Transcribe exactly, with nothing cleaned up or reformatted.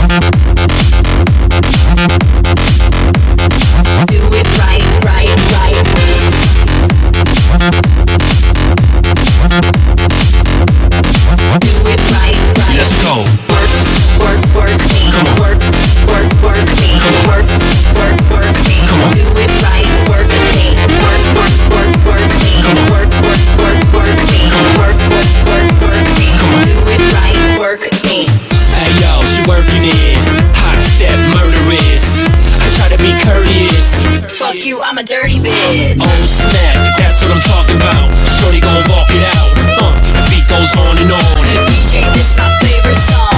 Fuck you, I'm a dirty bitch. Oh snap, that's what I'm talking about. Shorty gon' walk it out. Uh, the beat goes on and on. D J, this my favorite song.